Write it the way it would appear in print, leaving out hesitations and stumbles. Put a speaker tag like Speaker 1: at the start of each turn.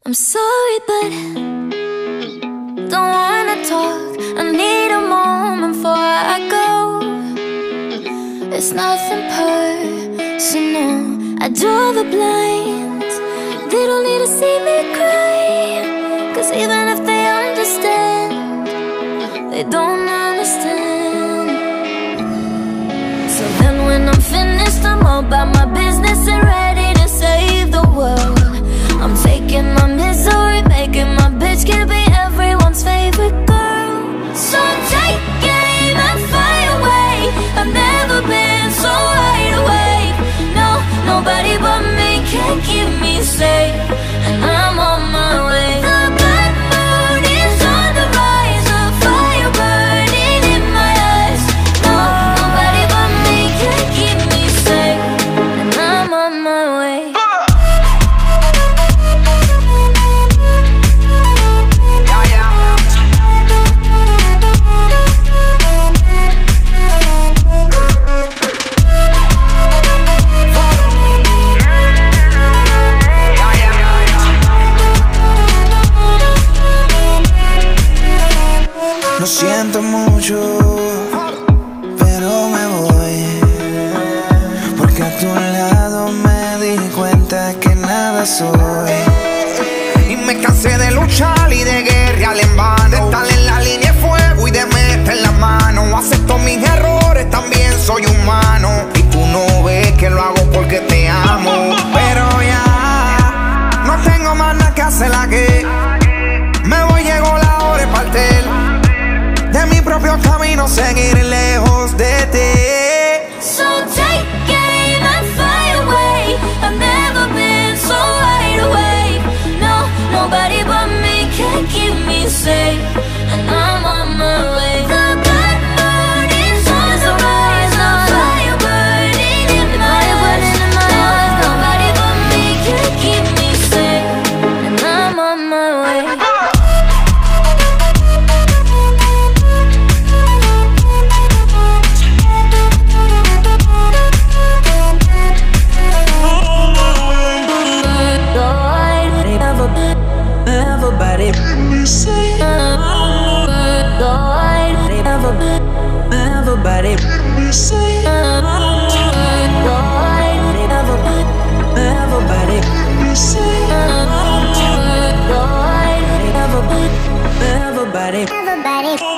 Speaker 1: I'm sorry, but don't wanna talk. I need a moment before I go. It's nothing personal. I draw the blinds. They don't need to see me cry, 'cause even if they understand, they don't understand. So then when I'm finished, I'm all about my business and ready to save the world. I'm taking my misery, making my bitch can be everyone's favorite girl. So take aim and fly away. I've never been so wide awake. No, nobody but me can keep me safe, and I'm on my way. The bad mood is on the rise, a fire burning in my eyes. No, nobody but me can keep me safe, and I'm on my way.
Speaker 2: Lo siento mucho, pero me voy, porque a tu lado me di cuenta que nada soy. Y me cansé de luchar y de guerrear en vano, de estar en la línea de fuego y de meter la mano. Acepto mis errores, también soy humano, y tú no ves que lo hago porque te amo. Pero ya no tengo más nada que hacer aquí. Me voy, llegó la hora de partir de mi propio camino, seguir lejos de ti.
Speaker 1: So take aim and fly away. I've never been so wide awake. No, nobody but me can keep me safe, and I'm on my way. The bad mood is on the rise, a fire burning in my eyes. No, nobody but me can keep me safe, and I'm on my way.
Speaker 2: Everybody, everybody, everybody.